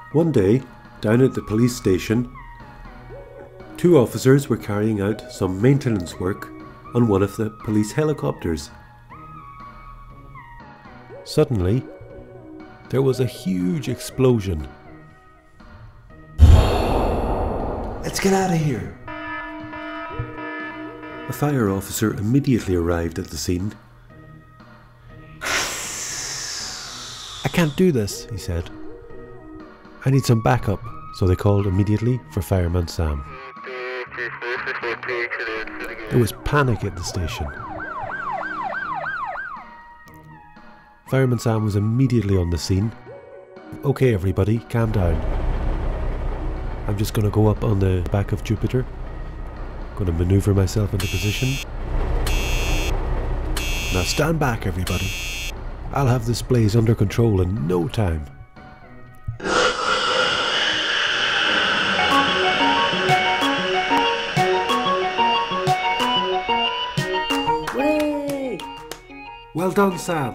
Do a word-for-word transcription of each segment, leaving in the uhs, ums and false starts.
One day, down at the police station, two officers were carrying out some maintenance work on one of the police helicopters. Suddenly, there was a huge explosion. Let's get out of here! A fire officer immediately arrived at the scene. "I can't do this," he said. "I need some backup." So they called immediately for Fireman Sam. There was panic at the station. Fireman Sam was immediately on the scene. "Okay everybody, calm down. I'm just going to go up on the back of Jupiter. Going to maneuver myself into position. Now stand back everybody. I'll have this blaze under control in no time." Way! Well done, Sam.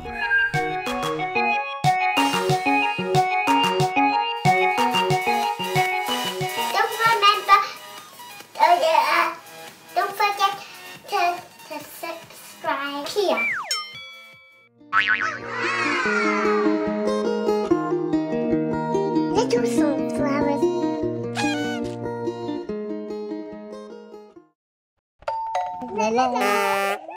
Little sunflowers. La la la.